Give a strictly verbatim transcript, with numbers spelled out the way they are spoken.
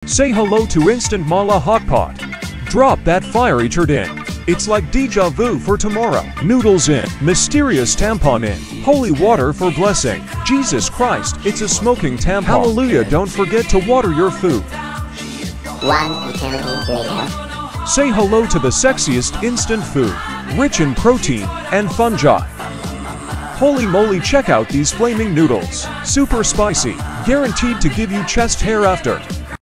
Say hello to Instant Mala Hot Pot. Drop that fiery turd in. It's like deja vu for tomorrow. Noodles in. Mysterious tampon in. Holy water for blessing. Jesus Christ, it's a smoking tampon. Hallelujah, don't forget to water your food. One eternity later. Say hello to the sexiest instant food, rich in protein and fungi. Holy moly, check out these flaming noodles. Super spicy, guaranteed to give you chest hair after.